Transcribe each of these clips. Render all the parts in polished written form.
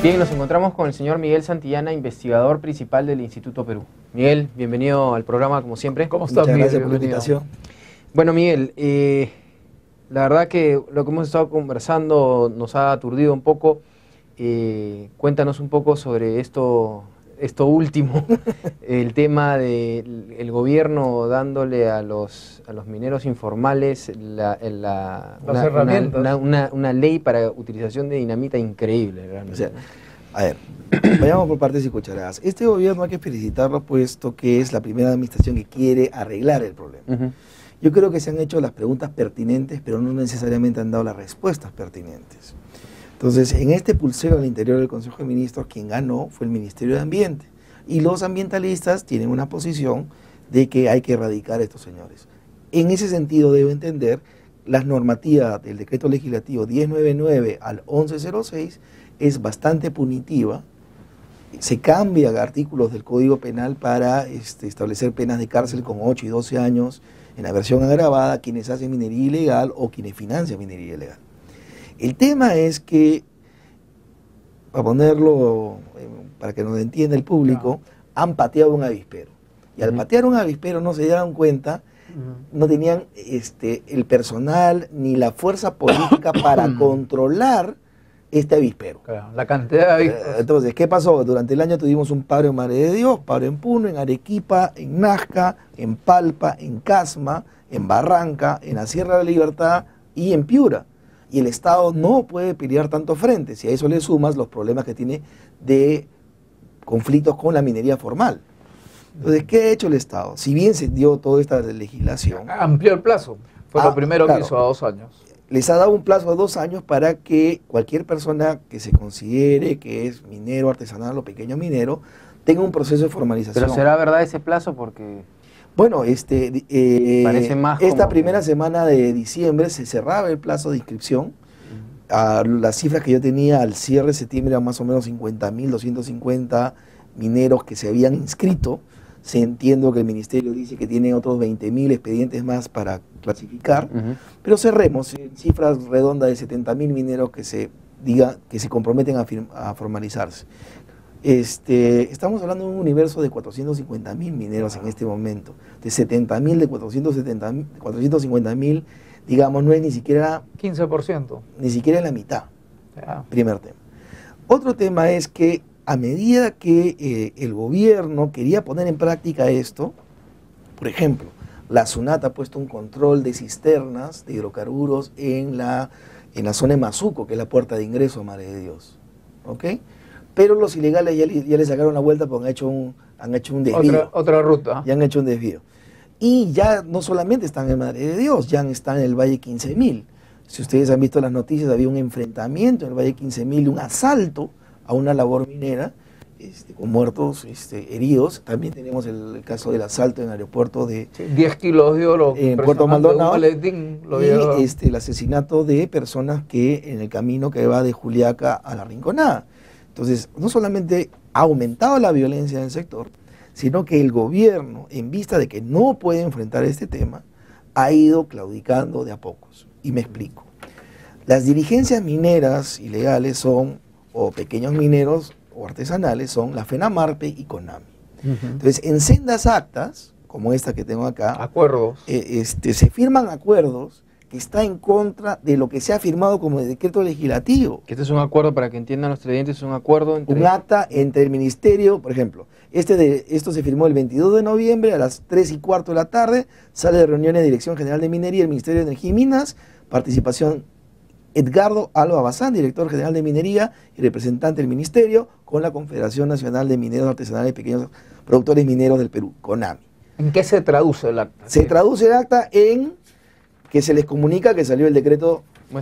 Bien, nos encontramos con el señor Miguel Santillana, investigador principal del Instituto Perú. Miguel, bienvenido al programa, como siempre. ¿Cómo estás, Miguel? Gracias por la invitación. Bueno, Miguel, la verdad que lo que hemos estado conversando nos ha aturdido un poco. Cuéntanos un poco sobre esto último, el tema del gobierno dándole a los mineros informales una ley para utilización de dinamita increíble, realmente. O sea, a ver, vayamos por partes y cucharadas. Este gobierno hay que felicitarlo puesto que es la primera administración que quiere arreglar el problema. Yo creo que se han hecho las preguntas pertinentes, pero no necesariamente han dado las respuestas pertinentes. Entonces, en este pulseo al interior del Consejo de Ministros, quien ganó fue el Ministerio de Ambiente. Y los ambientalistas tienen una posición de que hay que erradicar a estos señores. En ese sentido, debo entender, las normativas del decreto legislativo 1099 al 1106 es bastante punitiva. Se cambian artículos del Código Penal para establecer penas de cárcel con 8 y 12 años en la versión agravada a quienes hacen minería ilegal o quienes financian minería ilegal. El tema es que, para ponerlo, para que nos entienda el público, han pateado un avispero. Y al patear un avispero no se dieron cuenta, no tenían el personal ni la fuerza política para controlar este avispero. Claro, la cantidad de avisperos. Entonces, ¿qué pasó? Durante el año tuvimos un paro en Madre de Dios, paro en Puno, en Arequipa, en Nazca, en Palpa, en Casma, en Barranca, en la Sierra de la Libertad y en Piura. Y el Estado no puede pelear tanto frente, si a eso le sumas los problemas que tiene de conflictos con la minería formal. Entonces, ¿qué ha hecho el Estado? Si bien se dio toda esta legislación... Amplió el plazo, fue lo primero que hizo a 2 años. Les ha dado un plazo de 2 años para que cualquier persona que se considere que es minero, artesanal o pequeño minero, tenga un proceso de formalización. ¿Pero será verdad ese plazo? Porque... Bueno, parece más esta primera semana de diciembre se cerraba el plazo de inscripción. Las cifras que yo tenía al cierre de septiembre eran más o menos 50.000, 250 mineros que se habían inscrito. Entiendo que el ministerio dice que tiene otros 20.000 expedientes más para clasificar, pero cerremos en cifras redondas de 70.000 mineros que se comprometen a formalizarse. Estamos hablando de un universo de 450.000 mineros en este momento, de 70.000, de 450.000, digamos, no es ni siquiera 15%. Ni siquiera la mitad. Primer tema. Otro tema es que a medida que el gobierno quería poner en práctica esto, por ejemplo, la SUNAT ha puesto un control de cisternas de hidrocarburos en la zona de Mazuco, que es la puerta de ingreso a Madre de Dios. ¿Ok? Pero los ilegales ya le sacaron la vuelta porque han hecho un desvío. Otra ruta. Ya han hecho un desvío. Y ya no solamente están en Madre de Dios, ya están en el Valle 15.000. Si ustedes han visto las noticias, había un enfrentamiento en el Valle 15.000, un asalto a una labor minera, con muertos, heridos. También tenemos el caso del asalto en el aeropuerto de... 10 kilos de oro en Puerto Maldonado. Y el asesinato de personas que en el camino que va de Juliaca a La Rinconada. Entonces, no solamente ha aumentado la violencia en el sector, sino que el gobierno, en vista de que no puede enfrentar este tema, ha ido claudicando de a pocos. Y me explico. Las dirigencias mineras ilegales son, o pequeños mineros o artesanales, son la FENAMARPE y CONAMI. Entonces, en sendas actas, como esta que tengo acá, acuerdos, se firman acuerdos que está en contra de lo que se ha firmado como decreto legislativo. Que este es un acuerdo, para que entiendan los televidentes, es un acuerdo entre... Un acta entre el ministerio, por ejemplo, esto se firmó el 22 de noviembre a las 3:15 de la tarde, sale de reunión de Dirección General de Minería, el Ministerio de Energía y Minas, participación Edgardo Alba Bazán, director general de Minería y representante del Ministerio, con la Confederación Nacional de Mineros Artesanales y Pequeños Productores Mineros del Perú, CONAMI. ¿En qué se traduce el acta? Se traduce el acta en que se les comunica que salió el decreto,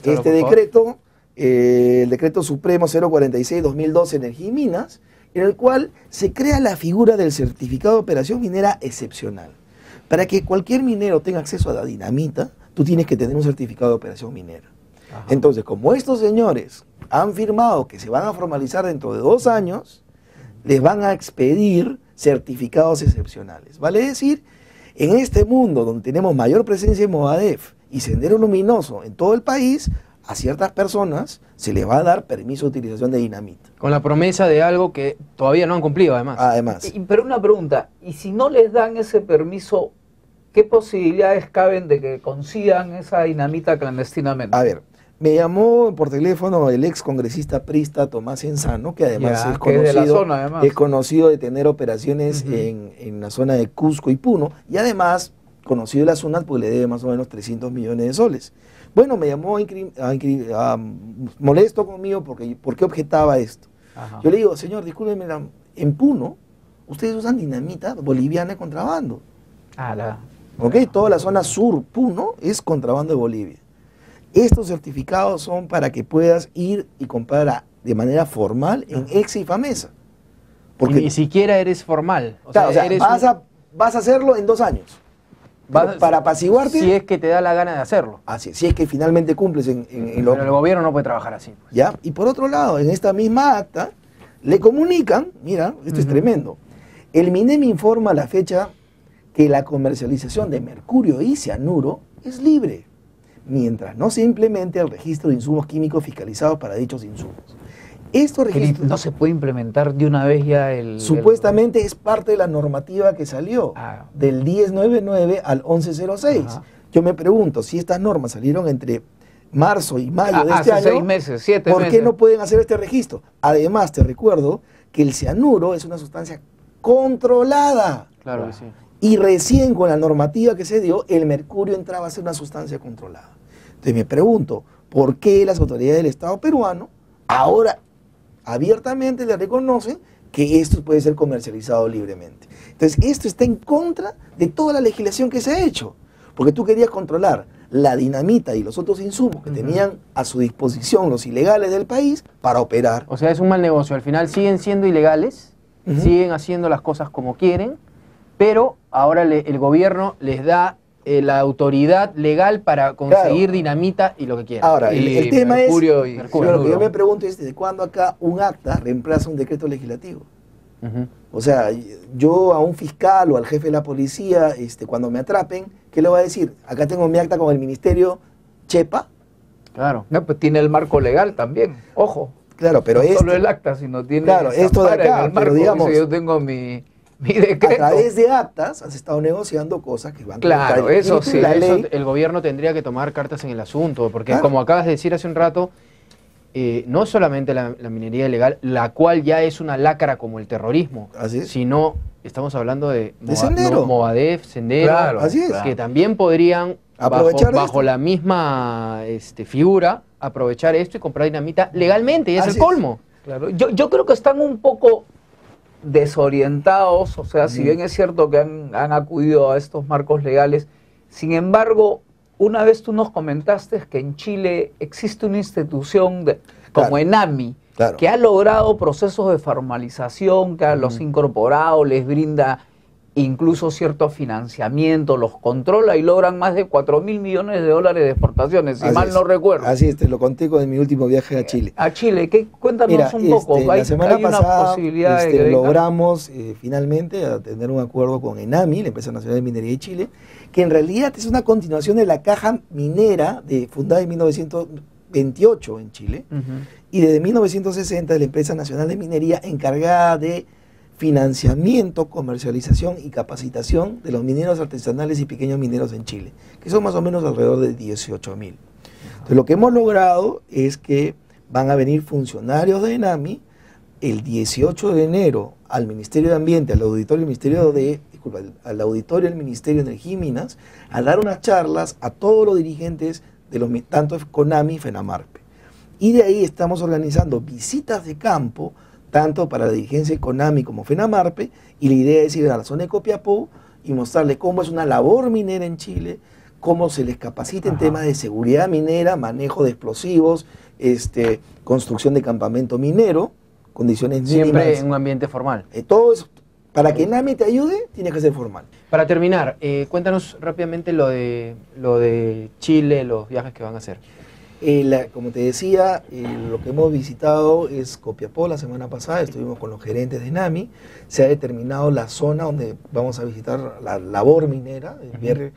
el decreto supremo 046-2012 Energía y Minas, en el cual se crea la figura del certificado de operación minera excepcional. Para que cualquier minero tenga acceso a la dinamita, tú tienes que tener un certificado de operación minera. Ajá. Entonces, como estos señores han firmado que se van a formalizar dentro de 2 años, les van a expedir certificados excepcionales. Vale decir, en este mundo donde tenemos mayor presencia en Movadef y Sendero Luminoso en todo el país, a ciertas personas se les va a dar permiso de utilización de dinamita. Con la promesa de algo que todavía no han cumplido, además. Además. Pero una pregunta, ¿y si no les dan ese permiso, qué posibilidades caben de que consigan esa dinamita clandestinamente? A ver, me llamó por teléfono el ex congresista prista Tomás Enzano, que además Ya, es que es de la conocido, zona, además. es conocido de tener operaciones en la zona de Cusco y Puno, y además conocido de la SUNAT porque le debe más o menos 300 millones de soles. Bueno, me llamó molesto conmigo porque ¿por qué objetaba esto? Ajá. Yo le digo, señor, discúlpeme, en Puno ustedes usan dinamita boliviana de contrabando. ¿Ok? Toda la zona sur, Puno, es contrabando de Bolivia. Estos certificados son para que puedas ir y comprar de manera formal en Exa y Famesa. Porque ni siquiera eres formal. Claro, vas a hacerlo en 2 años. Para apaciguarte. Si es que te da la gana de hacerlo. Así, si es que finalmente cumples Pero el gobierno no puede trabajar así. ¿Ya? Y por otro lado, en esta misma acta, le comunican, mira, esto es tremendo, el MINEM informa a la fecha que la comercialización de mercurio y cianuro es libre, mientras no se implemente el registro de insumos químicos fiscalizados para dichos insumos. Estos registros no se puede implementar de una vez ya supuestamente es parte de la normativa que salió del 1099 al 1106. Ajá. Yo me pregunto, si estas normas salieron entre marzo y mayo de este hace año, 6 meses, 7 ¿por meses. qué no pueden hacer este registro? Además, te recuerdo que el cianuro es una sustancia controlada. Claro que sí. Y recién con la normativa que se dio, el mercurio entraba a ser una sustancia controlada. Entonces me pregunto, ¿por qué las autoridades del Estado peruano ahora abiertamente le reconocen que esto puede ser comercializado libremente? Entonces esto está en contra de toda la legislación que se ha hecho, porque tú querías controlar la dinamita y los otros insumos que tenían a su disposición los ilegales del país para operar. O sea, es un mal negocio. Al final siguen siendo ilegales, siguen haciendo las cosas como quieren, pero ahora el gobierno les da la autoridad legal para conseguir dinamita y lo que quieran. Ahora, el tema mercurio es, mercurio. lo que yo me pregunto es, ¿desde cuándo acá un acta reemplaza un decreto legislativo? O sea, yo a un fiscal o al jefe de la policía, cuando me atrapen, ¿qué le voy a decir? Acá tengo mi acta con el ministerio Chepa. Claro. No, pues tiene el marco legal también, ojo. Claro, pero no solo el acta, sino tiene esto de acá, el marco, pero digamos, dice, yo tengo mi decreto. A través de actas has estado negociando cosas que van contra el eso espíritu sí, de la ley. el gobierno tendría que tomar cartas en el asunto, porque como acabas de decir hace un rato, no solamente la minería ilegal, la cual ya es una lacra como el terrorismo, sino estamos hablando de Sendero. Movadef, Sendero, Claro, así es. que también podrían, bajo la misma figura, aprovechar esto y comprar dinamita legalmente, y es el colmo. Claro. Yo creo que están un poco desorientados, o sea, si bien es cierto que han acudido a estos marcos legales, sin embargo, una vez tú nos comentaste que en Chile existe una institución como ENAMI, que ha logrado procesos de formalización, que los ha incorporado, les brinda incluso cierto financiamiento, los controla y logran más de 4.000 millones de dólares de exportaciones, si mal no recuerdo. Así es, te lo conté con mi último viaje a Chile. A Chile, cuéntanos un poco. La semana pasada una posibilidad de que logramos finalmente a tener un acuerdo con ENAMI, la Empresa Nacional de Minería de Chile, que en realidad es una continuación de la caja minera fundada en 1928 en Chile, y desde 1960 es la Empresa Nacional de Minería encargada de financiamiento, comercialización y capacitación de los mineros artesanales y pequeños mineros en Chile, que son más o menos alrededor de 18.000. Entonces, lo que hemos logrado es que van a venir funcionarios de ENAMI el 18 de enero al Ministerio de Ambiente, al auditorio al auditorio del Ministerio de Energía y Minas, a dar unas charlas a todos los dirigentes de tanto CONAMI y FENAMARPE. Y de ahí estamos organizando visitas de campo tanto para la dirigencia de CONAMI como FENAMARPE, y la idea es ir a la zona de Copiapó y mostrarle cómo es una labor minera en Chile, cómo se les capacita en temas de seguridad minera, manejo de explosivos, construcción de campamento minero, condiciones mínimas. Siempre en un ambiente formal. Todo eso, para que ENAMI te ayude, tiene que ser formal. Para terminar, cuéntanos rápidamente lo de Chile, los viajes que van a hacer. Como te decía, lo que hemos visitado es Copiapó la semana pasada, estuvimos con los gerentes de ENAMI, se ha determinado la zona donde vamos a visitar la labor minera,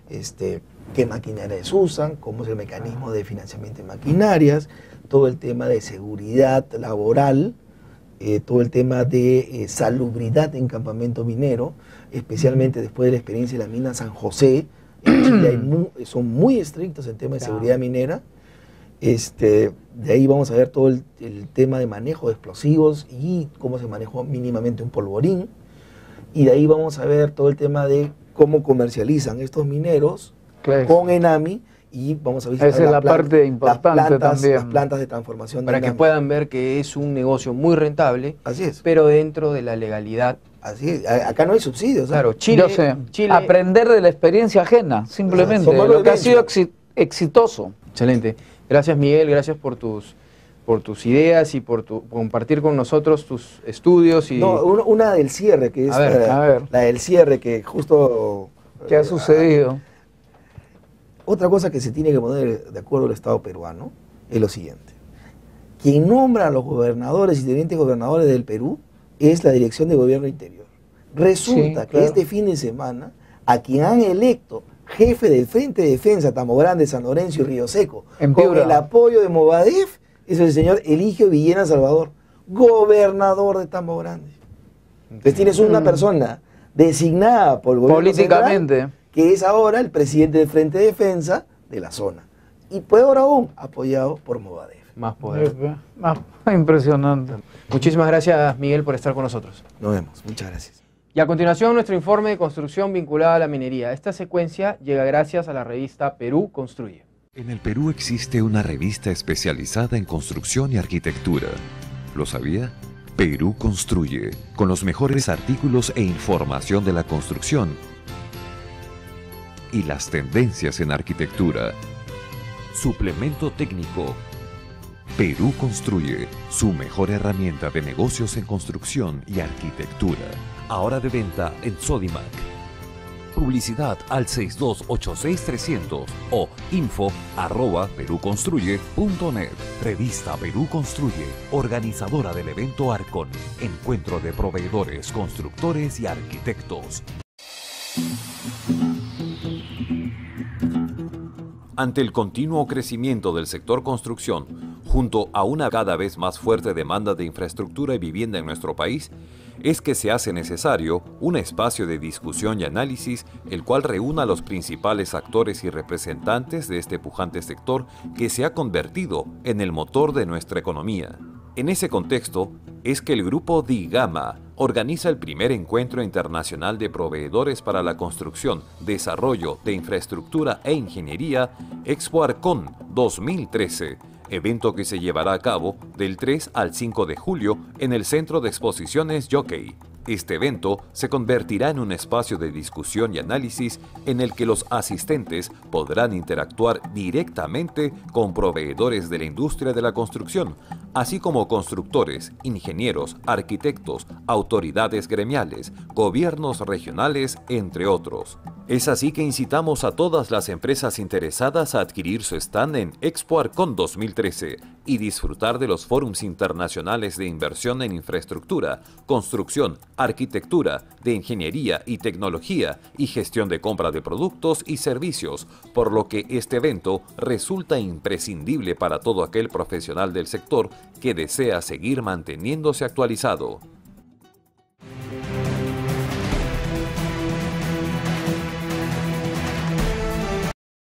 qué maquinarias usan, cómo es el mecanismo de financiamiento de maquinarias, todo el tema de seguridad laboral, todo el tema de salubridad en campamento minero, especialmente después de la experiencia de la mina San José. En Chile son muy estrictos en tema de seguridad minera. De ahí vamos a ver todo el tema de manejo de explosivos y cómo se manejó mínimamente un polvorín. Y de ahí vamos a ver todo el tema de cómo comercializan estos mineros con ENAMI, y vamos a visitar esa es la parte importante también. Las plantas de transformación para de que ENAMI. puedan ver que es un negocio muy rentable, Así es. pero dentro de la legalidad. Así es. Acá no hay subsidios. Claro, Yo sé. Chile, Aprender de la experiencia ajena, simplemente, Somos lo que ha sido benchmark. exitoso. excelente. Gracias, Miguel, gracias por tus ideas y por compartir con nosotros tus estudios. No, una del cierre, que es A ver. la del cierre, que justo... ¿Qué ha sucedido? Otra cosa que se tiene que poner de acuerdo el Estado peruano es lo siguiente. Quien nombra a los gobernadores y tenientes gobernadores del Perú es la Dirección de Gobierno Interior. Resulta que este fin de semana, a quien han electo jefe del Frente de Defensa Tambo Grande, San Lorenzo y Río Seco, con el apoyo de Movadef, es el señor Eligio Villena Salvador, gobernador de Tambo Grande. Entonces tienes una persona designada por el gobierno políticamente central, que es ahora el presidente del Frente de Defensa de la zona. Y peor aún, apoyado por Movadef. Más poder. Impresionante. Muchísimas gracias, Miguel, por estar con nosotros. Nos vemos. Muchas gracias. Y a continuación, nuestro informe de construcción vinculada a la minería. Esta secuencia llega gracias a la revista Perú Construye. En el Perú existe una revista especializada en construcción y arquitectura. ¿Lo sabía? Perú Construye, con los mejores artículos e información de la construcción y las tendencias en arquitectura. Suplemento técnico. Perú Construye, su mejor herramienta de negocios en construcción y arquitectura. Ahora de venta en Sodimac. Publicidad al 6286-300 o info@peruconstruye.net. Revista Perú Construye, organizadora del evento Arcon, encuentro de proveedores, constructores y arquitectos. Ante el continuo crecimiento del sector construcción, junto a una cada vez más fuerte demanda de infraestructura y vivienda en nuestro país, es que se hace necesario un espacio de discusión y análisis el cual reúna a los principales actores y representantes de este pujante sector que se ha convertido en el motor de nuestra economía. En ese contexto es que el grupo DIGAMA organiza el primer encuentro internacional de proveedores para la construcción, desarrollo de infraestructura e ingeniería, Expo Arcon 2013, evento que se llevará a cabo del 3 al 5 de julio en el Centro de Exposiciones Jockey. Este evento se convertirá en un espacio de discusión y análisis en el que los asistentes podrán interactuar directamente con proveedores de la industria de la construcción, así como constructores, ingenieros, arquitectos, autoridades gremiales, gobiernos regionales, entre otros. Es así que incitamos a todas las empresas interesadas a adquirir su stand en Expo Arcon 2013 y disfrutar de los fórums internacionales de inversión en infraestructura, construcción, arquitectura, de ingeniería y tecnología y gestión de compra de productos y servicios, por lo que este evento resulta imprescindible para todo aquel profesional del sector que desea seguir manteniéndose actualizado.